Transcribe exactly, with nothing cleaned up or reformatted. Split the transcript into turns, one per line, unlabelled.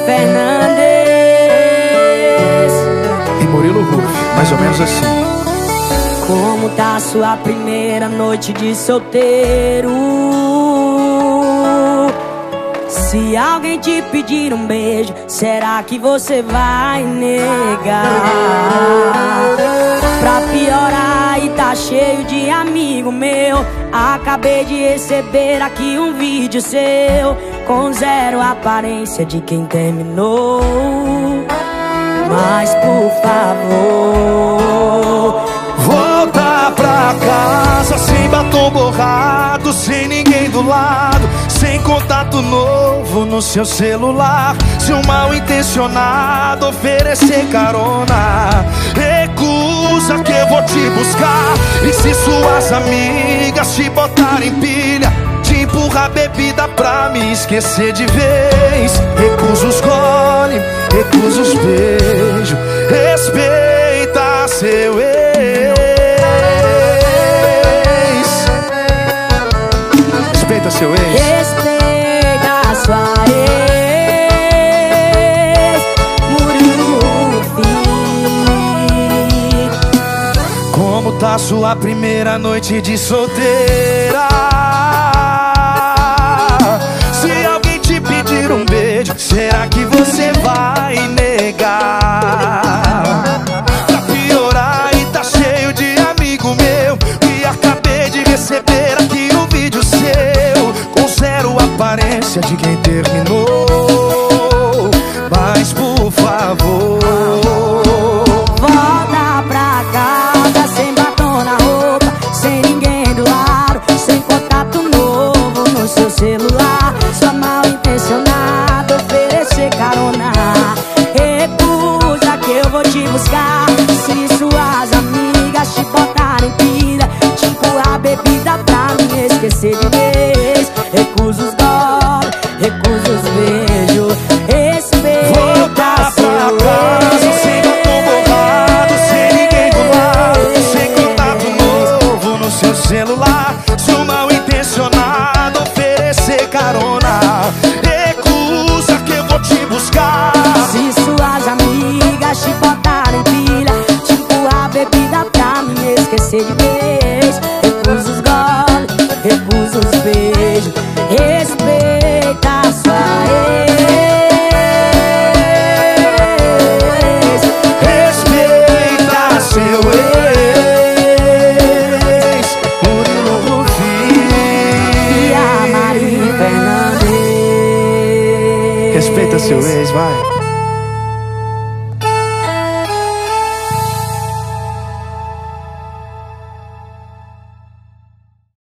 Fernandes
e Murilo Ruf, mais ou menos assim.
Como tá sua primeira noite de solteiro? Se alguém te pedir um beijo, será que você vai negar? Pra piorar, e tá cheio de amigo meu. Acabei de receber aqui um vídeo seu, com zero aparência de quem terminou. Mas por favor,
volta pra casa sem batom borrado, sem ninguém do lado, sem contato novo no seu celular. Se um mal intencionado oferecer carona, recusa que eu vou te buscar. E se suas amigas te botarem pilha, te empurrar bebida pra me esquecer de vez, recusa os gole, recusa os beijos, respeita seu ex. Respeita seu ex.
respeita a sua ex, Murilo Ruf.
Como tá sua primeira noite de solteira? Se alguém te pedir um beijo, será que você vai negar? Pra piorar, e tá cheio de amigo meu, e acabei de receber aqui um vídeo seu, com zero aparência de quem terminou. Mas por favor,
volta pra casa sem batom na roupa, sem ninguém do lado, sem contato novo no seu celular. Só mal intencionado oferecer carona, recusa que eu vou te buscar. Se suas amigas te botarem pilha, te empurrar bebida pra me esquecer de vez, recusa os dólares, recusa os beijos, respeita seu
casa sem batom borrado, sem ninguém do lado, sem contato novo no seu celular. Se um mal intencionado oferecer carona, recusa que eu vou te buscar.
Se suas amigas te botarem pilha, te empurrar bebida pra me esquecer de vez, recusa os goles, recusa os beijos, respeita a sua ex,
Respeita seu ex, Murilo Ruf
e a Maria Fernandes.
Respeita seu ex, vai.